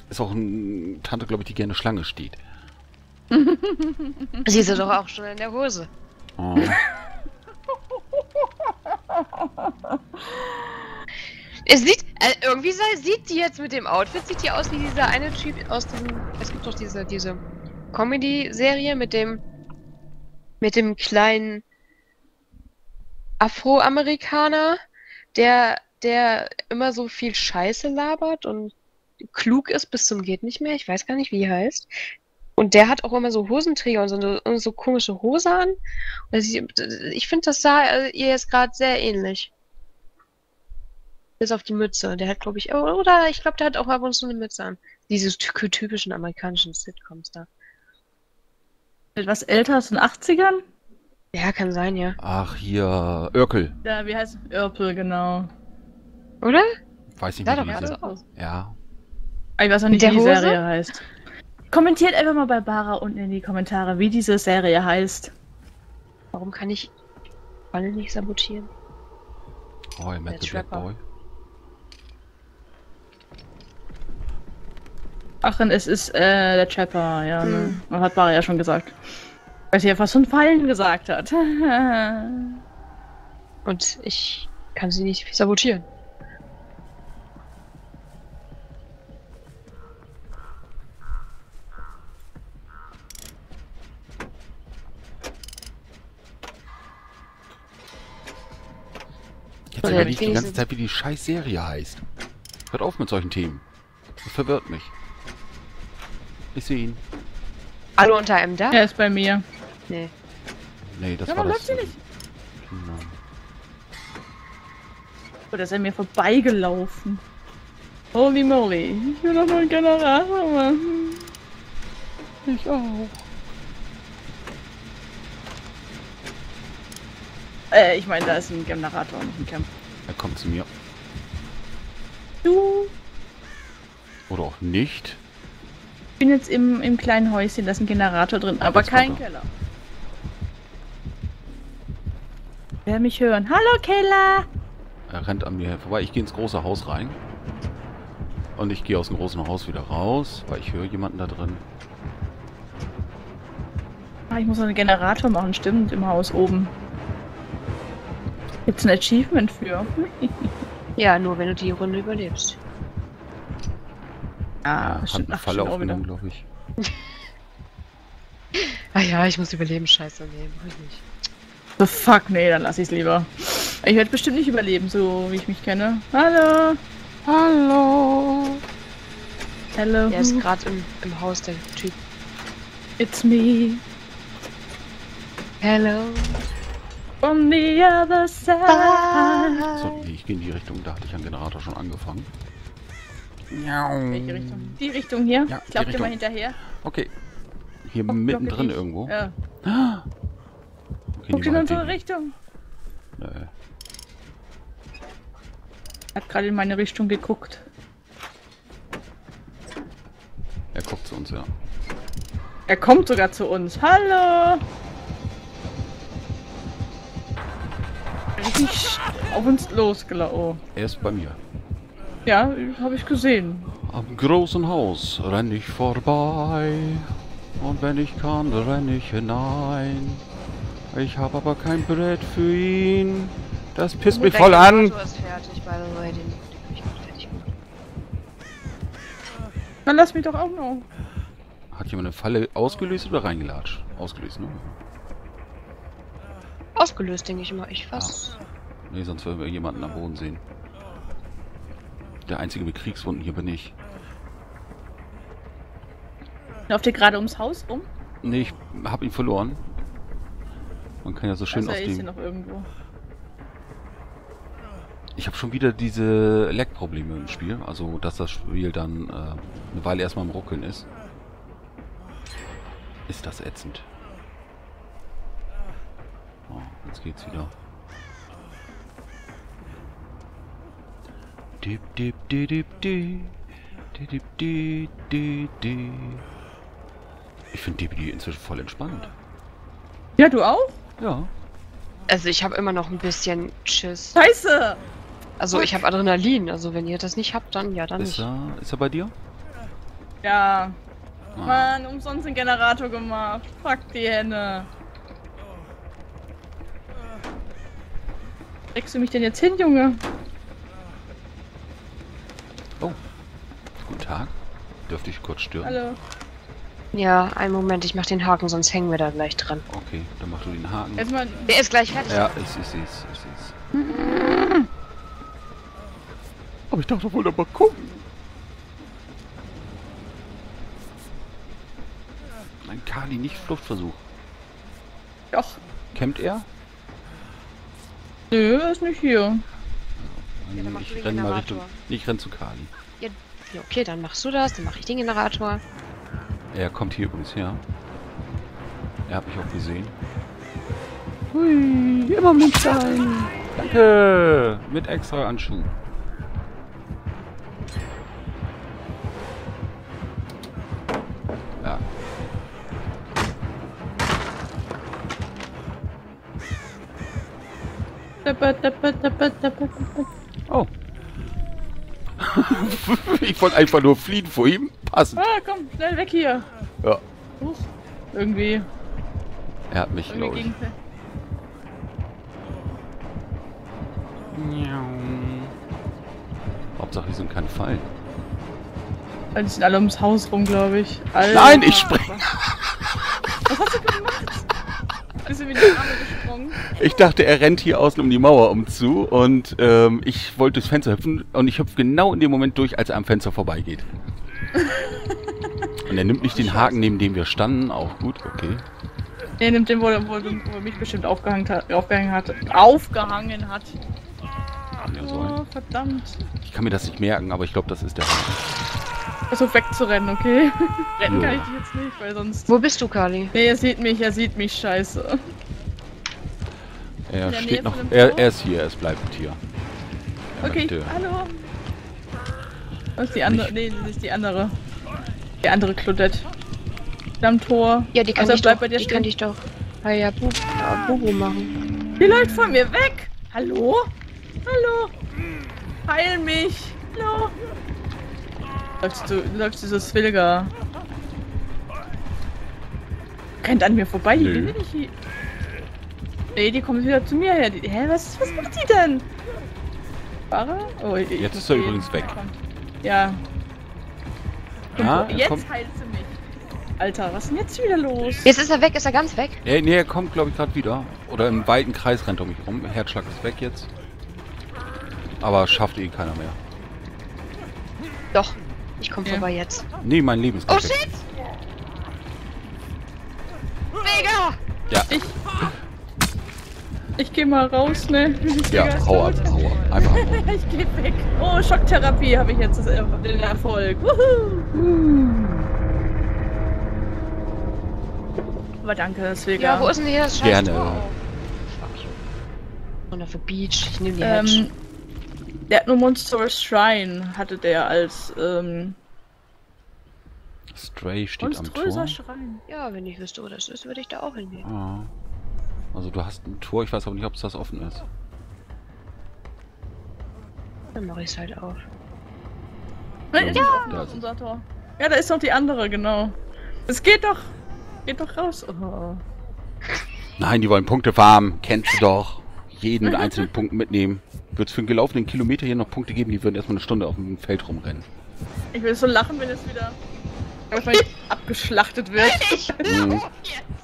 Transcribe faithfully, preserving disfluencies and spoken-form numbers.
Ist auch eine Tante, glaube ich, die gerne Schlange steht. Sie ist doch auch schon in der Hose. Oh. Es sieht, äh, irgendwie sei, sieht die jetzt mit dem Outfit, sieht die aus wie dieser eine Typ aus dem, es gibt doch diese, diese Comedy-Serie mit dem, mit dem kleinen Afroamerikaner, der, der immer so viel Scheiße labert und klug ist bis zum geht nicht mehr. Ich weiß gar nicht, wie er heißt. Und der hat auch immer so Hosenträger und so, und so komische Hose an. Und ich ich finde, das sah äh, ihr jetzt gerade sehr ähnlich. Bis auf die Mütze. Der hat, glaube ich, oder ich glaube, der hat auch ab und zu eine Mütze an. Diese ty- typischen amerikanischen Sitcoms da. Etwas älter aus den achtzigern? Ja, kann sein, ja. Ach, hier, Örkel. Ja, wie heißt Örpel, genau. Oder? Weiß nicht, Sah wie doch die gerade sind. so aus. Ja. Ich weiß auch Mit nicht, wie der die Hose? Serie heißt. Kommentiert einfach mal bei Bara unten in die Kommentare, wie diese Serie heißt. Warum kann ich Ball nicht sabotieren? Oh, ihr merkt, Der the Black Trapper. Boy. Ach, und es ist äh, der Trapper, ja. Ne? Hm. Das hat Bara ja schon gesagt. Weil sie ja fast von Fallen gesagt hat. Und ich kann sie nicht sabotieren. Jetzt Ja, überlege ich die wenigstens- ganze Zeit, wie die scheiß Serie heißt. Hört auf mit solchen Themen. Das verwirrt mich. Ich sehe ihn. Alle unter einem Dach? Er ist bei mir. Nee. Nee, das Ja, war aber das. läuft sie nicht. Genau. Oder ist er mir vorbeigelaufen? Holy moly. Ich will doch nur einen Generator machen. Ich auch. Äh, ich meine, da ist ein Generator, nicht ein Camp. Er kommt zu mir. Du. Oder auch nicht. Ich bin jetzt im, im kleinen Häuschen, da ist ein Generator drin, aber Jetzt kein kommt er. Keller. Wer mich hören? Hallo Keller! Er rennt an mir vorbei. Ich gehe ins große Haus rein. Und ich gehe aus dem großen Haus wieder raus, weil ich höre jemanden da drin. Ah, ich muss noch einen Generator machen, stimmt, im Haus oben. Gibt's ein Achievement für? Ja, nur wenn du die Runde überlebst. Ah, Er hat stimmt. eine Ach, Falle stimmt auch wieder. aufgenommen, glaube ich. Ah ja, ich muss überleben, scheiße, nee, mach ich nicht. The fuck, nee, dann lass ich's lieber. Ich werde bestimmt nicht überleben, so wie ich mich kenne. Hallo! Hallo! Hello! Er ist gerade im, im Haus, der Typ. It's me! Hello. On the other side! So, nee, ich gehe in die Richtung. Da hatte ich einen Generator schon angefangen. Welche Richtung? Die Richtung hier? Ja, ich glaub die dir mal Richtung. hinterher. Okay. Hier Oh, mittendrin glocke ich. irgendwo. Ja. Okay, Guck in niemand unsere sehen. Richtung. Nö. Hat gerade in meine Richtung geguckt. Er guckt zu uns, ja. Er kommt sogar zu uns. Hallo! Richtig auf uns losgelaufen. Oh. Er ist bei mir. Ja, habe ich gesehen. Am großen Haus renn ich vorbei. Und wenn ich kann, renn ich hinein. Ich habe aber kein Brett für ihn. Das pisst mich Der voll an. Generator ist fertig, by the way, den, den hab ich auch fertig gemacht. Dann lass mich doch auch noch. Hat jemand eine Falle ausgelöst oder reingelatscht? Ausgelöst, ne? Ausgelöst, denke ich mal. Ich fast. Nee, sonst würden wir jemanden am Boden sehen. Der einzige mit Kriegswunden hier bin ich. Lauft ihr gerade ums Haus rum? Nee, ich hab ihn verloren. Man kann ja so schön Außer aus er ist hier dem... noch irgendwo. Ich habe schon wieder diese Lag-Probleme im Spiel. Also, dass das Spiel dann äh, eine Weile erstmal im Ruckeln ist. Ist das ätzend. Oh, jetzt geht's wieder. Dip, dip, dip, dip, dip. Dip, dip, dip, dip, dip. Ich finde D B D inzwischen voll entspannt. Ja, du auch? Ja. Also ich habe immer noch ein bisschen Schiss. Ja. Ah. Mann, umsonst den Generator gemacht. Fuck die Henne. Kriegst du mich denn jetzt hin, Junge? Oh. Guten Tag. Dürfte ich kurz stören? Hallo. Ja, einen Moment, ich mach den Haken, sonst hängen wir da gleich dran. Okay, dann mach du den Haken. Erstmal. Der ist gleich fertig. Ja, ich, ich seh's, ich seh's. Aber ich dachte wohl noch mal gucken. Nein, Kali, nicht Fluchtversuch. Doch. Campt er? Nö, er ist nicht hier. Ja, dann mach du ich den renne mal Generator. Richtung. Ich renn zu Kali. Ja, ja, okay, dann machst du das, dann mach ich den Generator. Er kommt hier übrigens her. Er hat mich auch gesehen. Hui, immer mit sein. Danke. Mit extra Anschuh. Ja. Oh. Ich wollte einfach nur fliehen vor ihm. Passend. Ah, komm, schnell weg hier. Ja. Huch. Irgendwie. Er hat mich, glaube Irgendwie ich. gegen. Miau. Hauptsache, die sind keine Fallen. Die sind alle ums Haus rum, glaube ich. Alter. Nein, ich spring! Was hast du gemacht? Bist du wieder in die Arme gesprungen? Ich dachte, er rennt hier außen um die Mauer um zu und ähm, ich wollte durchs Fenster hüpfen und ich hüpfe genau in dem Moment durch, als er am Fenster vorbeigeht. Und er nimmt nicht den Haken, neben dem wir standen. Auch gut, okay. Er nimmt den, wo er, wo er mich bestimmt aufgehangen hat. Aufgehangen hat. Aufgehangen hat. Ja, Oh, so. verdammt. Ich kann mir das nicht merken, aber ich glaube, das ist der Haken. Versuch wegzurennen, okay? Rennen Ja. kann ich dich jetzt nicht, weil sonst... Wo bist du, Kali? Nee, er sieht mich, er sieht mich, scheiße. Er In der steht Nähe noch. von dem Er, Tor? er ist hier, er ist bleibend hier. Er Okay, möchte- hallo. Das ist die andere, nee, das ist die andere. Die andere Claudette. Am Tor. Ja, die kann Also dich bleib doch, bei dir die stehen. kann dich doch bei ja, Bu ja, Bubu machen. Die läuft von mir weg! Hallo? Hallo? Heil mich! Hallo? Läufst du, läufst du so Zwilliger? Rennt an mir vorbei, die Nö. will nicht hier. Nee, die kommt wieder zu mir her. Die, hä, was, was macht die denn? Fahrer? Oh, ich, ich Jetzt muss ist er gehen. übrigens weg. Ja. Ja, Und er jetzt kommt, heilt sie mich. Alter, was ist denn jetzt wieder los? Jetzt ist er weg, ist er ganz weg? er, nee, er kommt, glaube ich, gerade wieder. Oder im weiten Kreis rennt er um mich rum. Herzschlag ist weg jetzt. Aber schafft eh keiner mehr. Doch, ich komme Ja. vorbei jetzt. Nee, mein Leben ist Oh gleich weg. shit! Mega! Ja, Ich. Ich geh mal raus, ne? ja, hau ab, hau ab. Einfach ab. Ich geh weg. Oh, Schocktherapie habe ich jetzt das Er- den Erfolg. Wuhu. Aber danke, deswegen. Ja, wo ist denn hier das scheiß Gerne. Tor? Fuck you. Wonderful Beach, ich nehme die Hedge. ähm, der hat nur Monstrous Shrine, hatte der als ähm, Stray steht am Tor. monströser Schrein. Ja, wenn ich wüsste, wo das ist, würde ich da auch hingehen. Ah. Also du hast ein Tor, ich weiß aber nicht, ob es das offen ist. Dann mache ich es halt auf. Nein, Ja, ja, da das ist ist unser Tor. Ja, da ist noch die andere, genau. Es geht doch. Geht doch raus. Oh. Nein, die wollen Punkte farmen. Kennst du doch. Jeden mit einzelnen Punkten mitnehmen. Wird es für einen gelaufenen Kilometer hier noch Punkte geben, die würden erstmal eine Stunde auf dem Feld rumrennen. Ich will so lachen, wenn es wieder wenn es mal abgeschlachtet wird. Mhm.